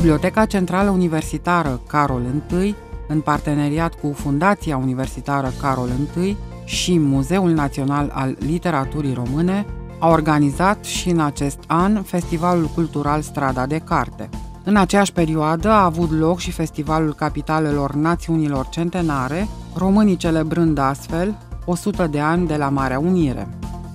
Biblioteca Centrală Universitară Carol I, în parteneriat cu Fundația Universitară Carol I și Muzeul Național al Literaturii Române, a organizat și în acest an Festivalul Cultural Strada de Carte. În aceeași perioadă a avut loc și Festivalul Capitalelor Națiunilor Centenare, românii celebrând astfel 100 de ani de la Marea Unire.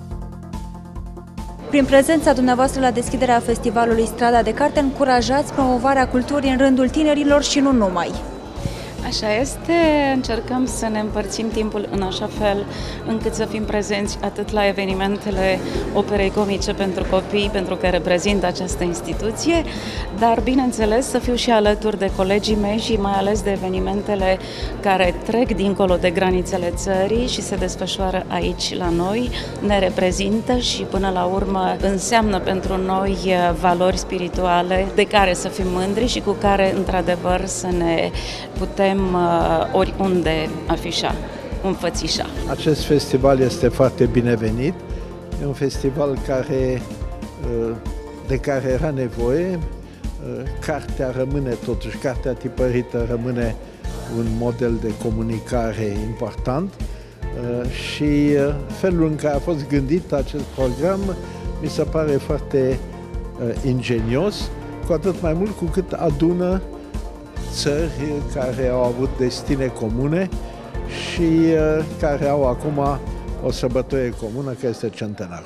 Prin prezența dumneavoastră la deschiderea festivalului Strada de Carte, încurajați promovarea culturii în rândul tinerilor și nu numai. Așa este, încercăm să ne împărțim timpul în așa fel încât să fim prezenți atât la evenimentele operei comice pentru copii, pentru că reprezintă această instituție, dar bineînțeles să fiu și alături de colegii mei și mai ales de evenimentele care trec dincolo de granițele țării și se desfășoară aici la noi, ne reprezintă și până la urmă înseamnă pentru noi valori spirituale de care să fim mândri și cu care într-adevăr să ne putem oriunde afișa, înfățișa. Acest festival este foarte binevenit, e un festival de care era nevoie. Cartea rămâne totuși, cartea tipărită rămâne un model de comunicare important și felul în care a fost gândit acest program mi se pare foarte ingenios, cu atât mai mult cu cât adună țări care au avut destine comune și care au acum o sărbătoare comună, care este centenarul.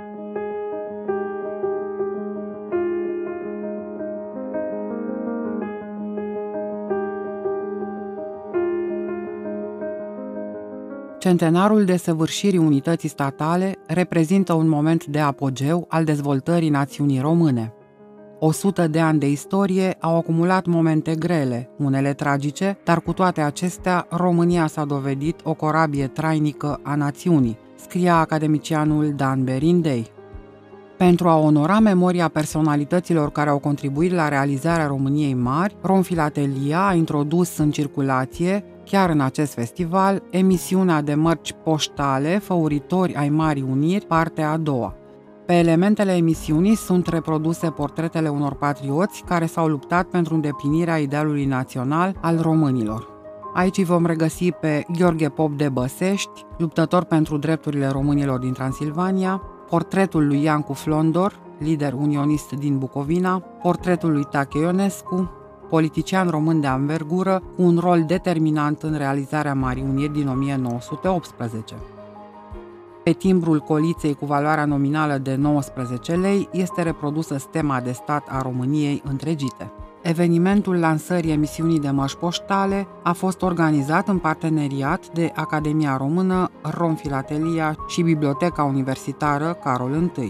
Centenarul desăvârșirii unității statale reprezintă un moment de apogeu al dezvoltării națiunii române. 100 de ani de istorie au acumulat momente grele, unele tragice, dar cu toate acestea, România s-a dovedit o corabie trainică a națiunii, scria academicianul Dan Berindei. Pentru a onora memoria personalităților care au contribuit la realizarea României mari, Romfilatelia a introdus în circulație, chiar în acest festival, emisiunea de mărci poștale Făuritori ai Marii Uniri, partea a doua. Pe elementele emisiunii sunt reproduse portretele unor patrioți care s-au luptat pentru îndeplinirea idealului național al românilor. Aici vom regăsi pe Gheorghe Pop de Băsești, luptător pentru drepturile românilor din Transilvania, portretul lui Iancu Flondor, lider unionist din Bucovina, portretul lui Tache Ionescu, politician român de anvergură cu un rol determinant în realizarea Marii Uniri din 1918. Pe timbrul coliței cu valoarea nominală de 19 lei este reprodusă stema de stat a României întregite. Evenimentul lansării emisiunii de mărci poștale a fost organizat în parteneriat de Academia Română, Romfilatelia și Biblioteca Universitară Carol I.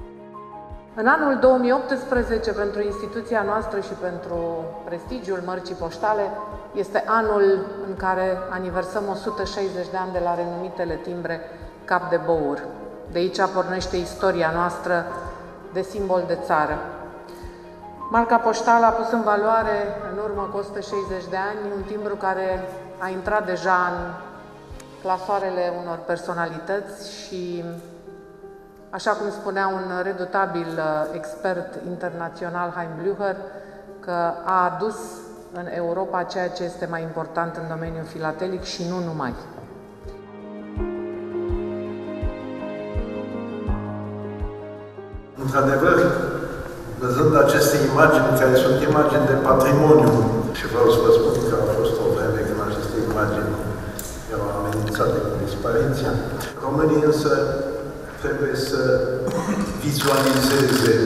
În anul 2018, pentru instituția noastră și pentru prestigiul mărcii poștale, este anul în care aniversăm 160 de ani de la renumitele timbre Cap de Băur. De aici pornește istoria noastră de simbol de țară. Marca poștală a pus în valoare, în urmă cu 160 de ani, un timbru care a intrat deja în clasoarele unor personalități și, așa cum spunea un redutabil expert internațional, Hein Blücher, că a adus în Europa ceea ce este mai important în domeniul filatelic și nu numai. Într-adevăr, văzând aceste imagini, care sunt imagini de patrimoniu, și vreau să vă spun că a fost o vreme când aceste imagini erau amenințate cu dispariția, românii însă trebuie să vizualizeze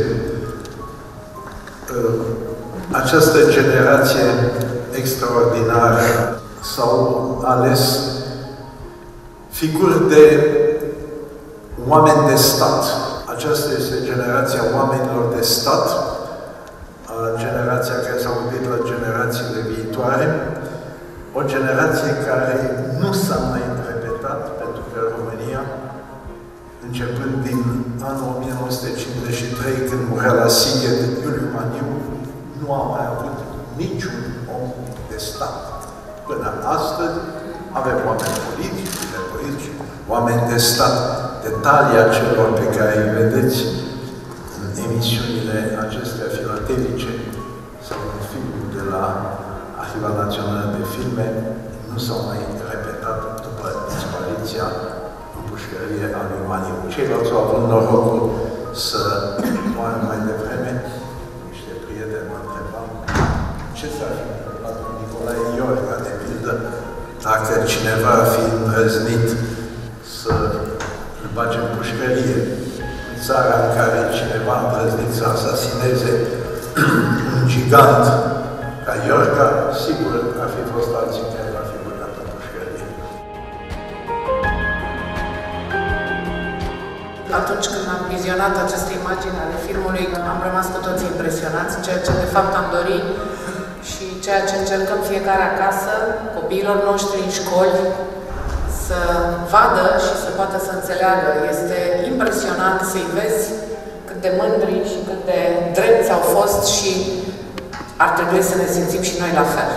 această generație extraordinară. S-au ales figuri de oameni de stat. Aceasta este generația oamenilor de stat, generația care s-a gândit la generațiile viitoare, o generație care nu s-a mai repetat, pentru că România, începând din anul 1953, când murea la Sighet Iuliu Maniu, nu a mai avut niciun om de stat. Până astăzi avem oameni politici, oameni de stat. Detalii celor pe care îi vedeți în emisiunile acestea filatelice sau un film de la Arhiva Națională de Filme nu s-au mai repetat după dispariția în pușcărie a lui Maniu. Ceilalți au avut norocul să moară mai devreme. Niște prieteni mă întrebam ce s-ar fi întâmplat cu Nicolae Iorga, de pildă, dacă cineva ar fi îndrăznit să îl bage în pușcărie. În țara în care cineva a îndrăznit să asasineze un gigant ca Iorga, sigur ar fi fost alții care ar fi băgat în pușcărie. Atunci când am vizionat aceste imagini ale filmului, am rămas cu toții impresionați, ceea ce de fapt am dorit și ceea ce încercăm fiecare acasă, copiilor noștri în școli, să vadă și să poată să înțeleagă. Este impresionant să-i vezi cât de mândri și cât de drepți au fost și ar trebui să ne simțim și noi la fel.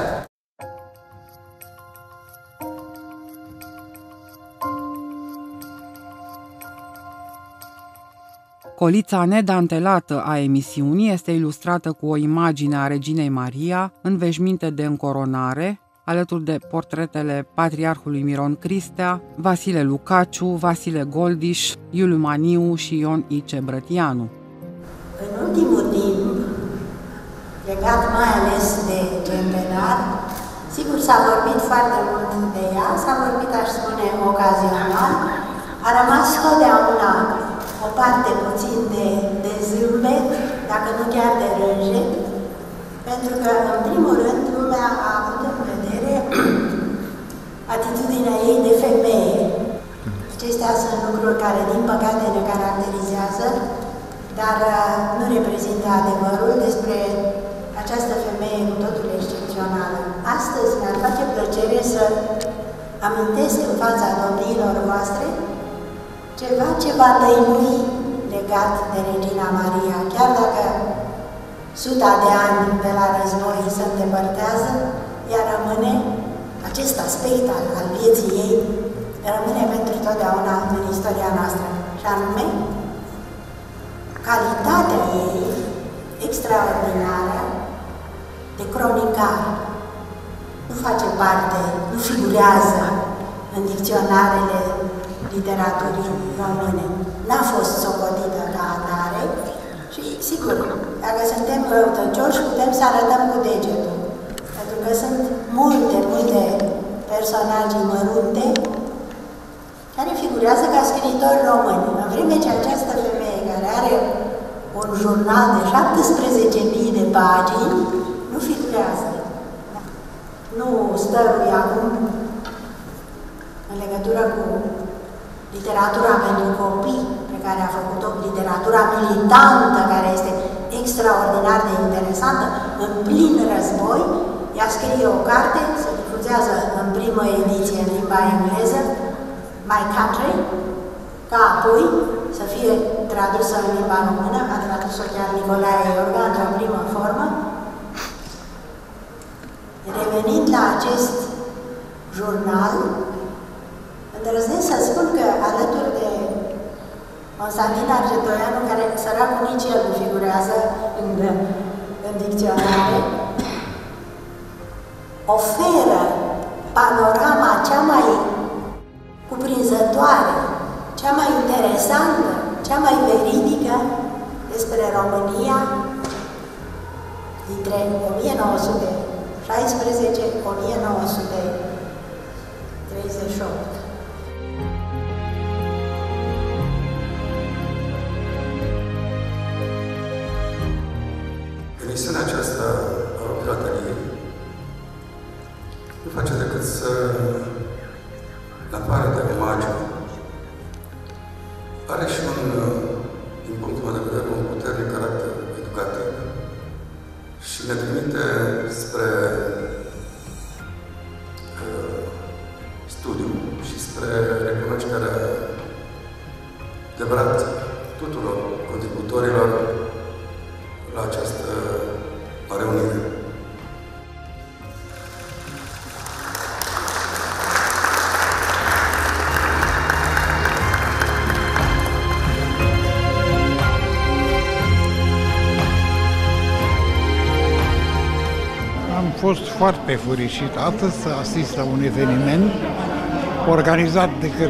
Colița nedantelată a emisiunii este ilustrată cu o imagine a Reginei Maria în veșminte de încoronare, alături de portretele Patriarhului Miron Cristea, Vasile Lucaciu, Vasile Goldiș, Iuliu Maniu și Ion I. Brătianu. În ultimul timp, legat mai ales de Gentenar, sigur s-a vorbit foarte mult de ea, s-a vorbit, aș spune, ocazional, a rămas totdeauna o parte puțin de zâmbet, dacă nu chiar de râjet, pentru că, în primul rând, lumea a avut în vedere atitudinea ei de femeie. Acestea sunt lucruri care, din păcate, ne caracterizează, dar nu reprezintă adevărul despre această femeie cu totul excepțională. Astăzi mi-ar face plăcere să amintesc în fața domniilor voastre ceva ce va tăinui legat de Regina Maria. Chiar dacă suta de ani de la război se îndepărtează, ea rămâne, acest aspect al vieții ei, rămâne pentru totdeauna în istoria noastră. Și anume, calitatea ei extraordinară de cronicar. Nu face parte, nu figurează în dicționarele literaturii române. N-a fost socotită ca atare și, sigur, dacă suntem răutăcioși, putem să arătăm cu degetul. Pentru că sunt multe personaje mărunte care figurează ca scriitori români. În vreme ce această femeie, care are un jurnal de 17.000 de pagini, nu figurează. Nu stărui acum în legătură cu literatura pentru copii pe care a făcut-o, literatura militantă, care este extraordinar de interesantă. În plin război, ea scrie o carte, se difuzează în primă ediție în limba engleză, My Country, ca apoi să fie tradusă în limba română, a tradus-o chiar Nicolae Iorga într-o primă formă. Revenind la acest jurnal, îndrăznesc să spun că alături de Constantin Argetoianu, care săracul nici el nu figurează în dicționare, oferă panorama cea mai cuprinzătoare, cea mai interesantă, cea mai veridică despre România dintre 1916-1938. Emisiunea aceasta a pirateriei nu face decât să, în afară de omagiu, are și un, din punctul meu de vedere, un puternic caracter educativ și ne trimite spre studiu și spre recunoașterea adevărat tuturor contributorilor la această reunire. fost foarte fericit astăzi să asist la un eveniment organizat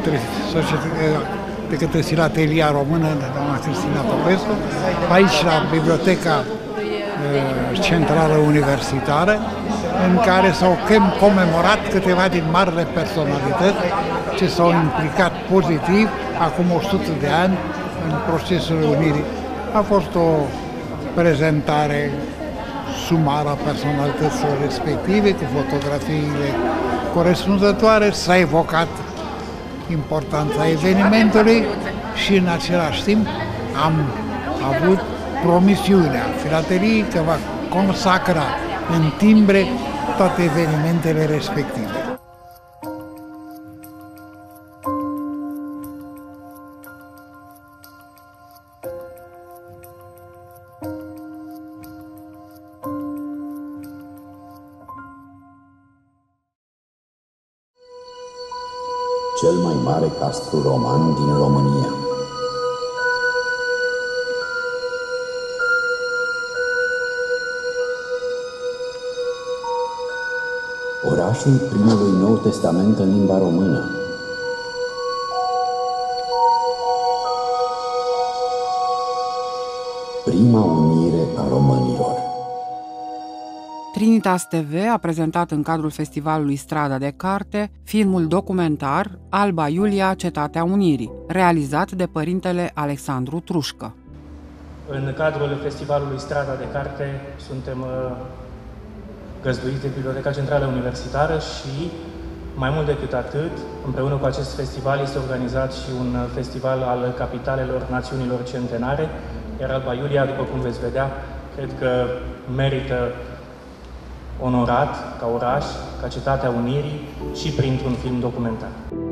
de către Filatelia Română, de doamna Cristina Popescu, aici la Biblioteca Centrală Universitară, în care s-au comemorat câteva din marile personalități ce s-au implicat pozitiv acum 100 de ani în procesul unirii. A fost o prezentare sumară a personalităților respective, cu fotografiile corespunzătoare, s-a evocat importanța evenimentului și în același timp am avut promisiunea Filateliei că va consacra în timbre toate evenimentele respective. Cel mai mare castru roman din România. Orașul primului Nou Testament în limba română. Prima unire a românilor. Trinitas TV a prezentat în cadrul festivalului Strada de Carte filmul documentar Alba Iulia, Cetatea Unirii, realizat de părintele Alexandru Trușcă. În cadrul festivalului Strada de Carte suntem găzduiți de Biblioteca Centrală Universitară și, mai mult decât atât, împreună cu acest festival este organizat și un festival al capitalelor națiunilor centenare, iar Alba Iulia, după cum veți vedea, cred că merită onorat ca oraș, ca Cetatea Unirii și printr-un film documentar.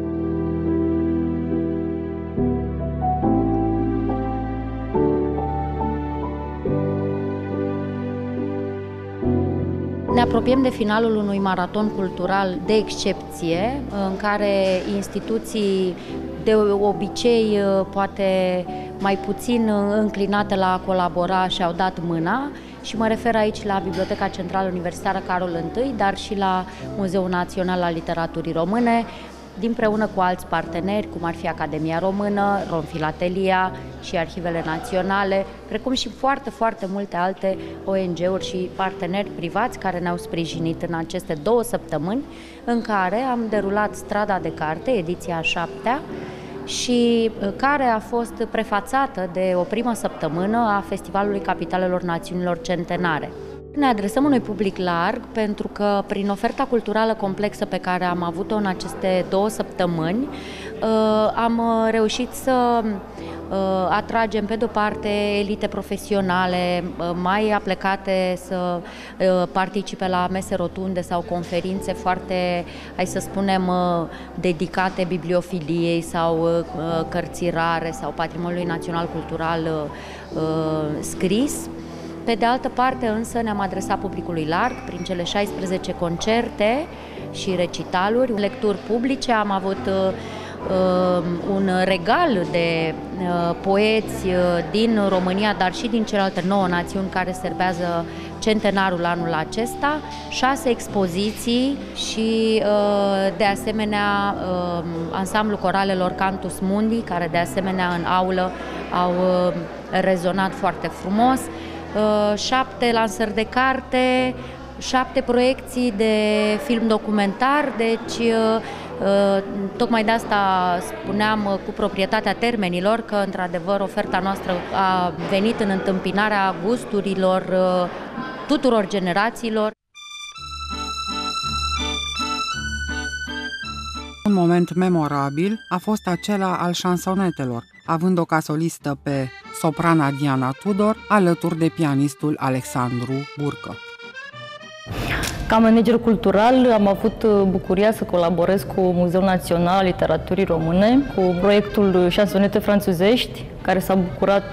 Ne apropiem de finalul unui maraton cultural de excepție, în care instituții de obicei poate mai puțin înclinate la a colabora și-au dat mâna. Și mă refer aici la Biblioteca Centrală Universitară Carol I, dar și la Muzeul Național al Literaturii Române, împreună cu alți parteneri, cum ar fi Academia Română, Romfilatelia și Arhivele Naționale, precum și foarte multe alte ONG-uri și parteneri privați care ne-au sprijinit în aceste 2 săptămâni, în care am derulat Strada de Carte, ediția a 7-a, și care a fost prefațată de o primă săptămână a Festivalului Capitalelor Națiunilor Centenare. Ne adresăm unui public larg pentru că prin oferta culturală complexă pe care am avut-o în aceste 2 săptămâni am reușit să atragem pe de-o parte elite profesionale mai aplecate să participe la mese rotunde sau conferințe foarte, hai să spunem, dedicate bibliofiliei sau cărții rare sau patrimoniului național cultural scris. Pe de altă parte însă ne-am adresat publicului larg prin cele 16 concerte și recitaluri, lecturi publice, am avut un regal de poeți din România, dar și din celelalte 9 națiuni care serbează centenarul anul acesta, 6 expoziții și de asemenea ansamblul coralelor Cantus Mundi, care de asemenea în aulă au rezonat foarte frumos, 7 lansări de carte, 7 proiecții de film documentar, deci tocmai de asta spuneam cu proprietatea termenilor că într-adevăr oferta noastră a venit în întâmpinarea gusturilor tuturor generațiilor. Un moment memorabil a fost acela al șansonetelor, având-o ca solistă pe soprana Diana Tudor, alături de pianistul Alexandru Burcă. Ca manager cultural am avut bucuria să colaborez cu Muzeul Național al Literaturii Române, cu proiectul Șansonete franțuzești, care s-a bucurat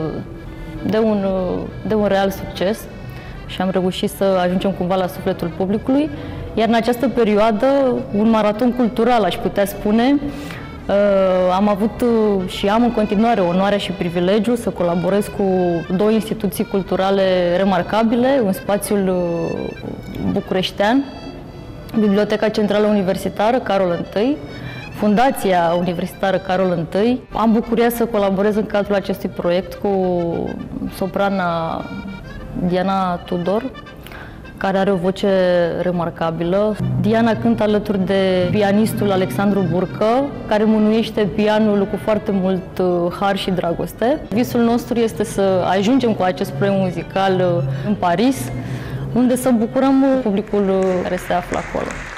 de un real succes și am reușit să ajungem cumva la sufletul publicului. Iar în această perioadă, un maraton cultural, aș putea spune, am avut și am în continuare onoarea și privilegiul să colaborez cu 2 instituții culturale remarcabile în spațiul bucureștean, Biblioteca Centrală Universitară Carol I, Fundația Universitară Carol I. Am bucuria să colaborez în cadrul acestui proiect cu soprana Diana Tudor, care are o voce remarcabilă. Diana cântă alături de pianistul Alexandru Burcă, care mânuiește pianul cu foarte mult har și dragoste. Visul nostru este să ajungem cu acest proiect muzical în Paris, unde să bucurăm publicul care se află acolo.